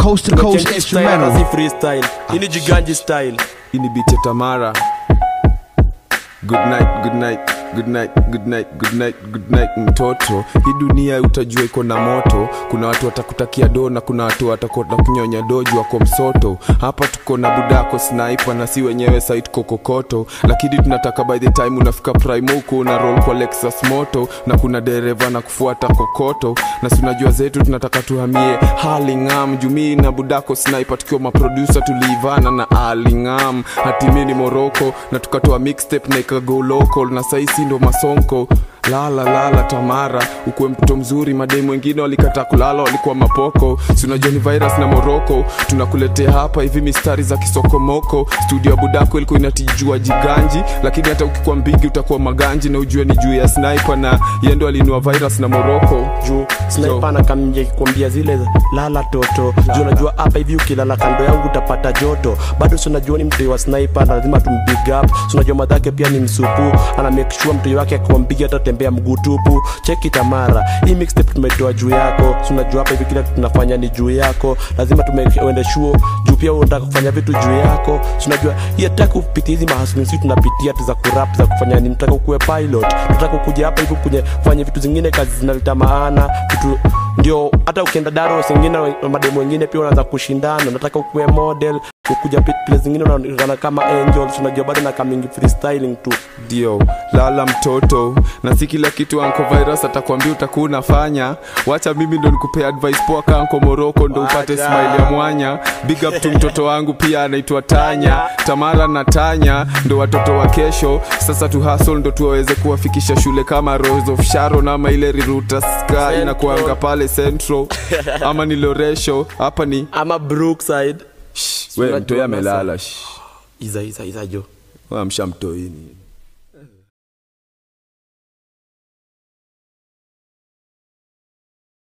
coast to coast instrumental. Si freestyle. Ini Jiganji style. Ini beat ya Tamara. Good night, good night, good night, good night, good night, good night mtoto. Hii dunia utajua iko na moto. Kuna watu watakutakia do na kuna watu watakota kunyonya doju wako msoto. Hapa tuko na budako sniper na si wenyewe site kokokoto. Lakini tunataka by the time unafika prime huko na roll kwa Lexus moto. Na kuna dereva na kufuata kokoto. Na si unajua zetu tunataka tuhamie Hurlingham. Jumi na budako sniper tukiwa maproducer tulivana na Hurlingham. Hatimini Morocco na tukatoa mixtape na go local na saisi ndo masonko. Lala Tamara, ukuwe mtoto mzuri. Mademu wengine walikata kulala, walikuwa mapoko. Si unajua ni virus na Morocco. Tunakuletea hapa hivi mistari za kisokomoko. Studio ya budako ilikuwa inatijua Jiganji. Lakini hata ukikuwa mbigi utakuwa maganji. Na ujue ni juu ya sniper na yendo alinua virus na Morocco. Juu sniper na kamje kuambia zile lala toto. Juu unajua hapa hivi ukilala kando yangu utapata joto. Bado si unajua ni mtu wa sniper na lazima tumbig up. Si unajua madhake pia ni msupu. Ana make sure mtu wake akwambia hata tembea mguu tupu. Cheki Tamara, hii mixtape tumetoa juu yako. Si unajua hapa hivi kila kitu tunafanya ni juu yako. Lazima tuende show juu pia unataka kufanya vitu juu yako. Si unajua hii hataka kupitia hizi mahasulu sisi tunapitia tu za kurap za kufanya nini. Tunataka kuwe pilot. Tunataka kuja hapa hivi kufanya vitu zingine kazi zinaleta maana. Vitu ndio hata ukienda daro zingine mademo wengine pia wanaanza kushindana. Unataka kuwe model, kukuja pit place zingine unaonekana kama angels. Unajua bado na coming freestyling tu. Ndio, lala mtoto. Na si kila kitu Uncle Virus atakwambia utakuwa unafanya. Wacha mimi ndo nikupe advice poa kama Uncle Morocco ndo upate smile ya mwanya. Big up to mtoto wangu pia anaitwa Tanya. Tamara na Tanya ndo watoto wa kesho. Sasa tu hustle ndo tuweze kuwafikisha shule kama Rose of Sharon ama ile Riruta Sky inakuanga pale Central. Ama ni Loresho, hapa ni ama Brookside. Wewe mtoya melala. Iza jo. Wewe mshamtoini.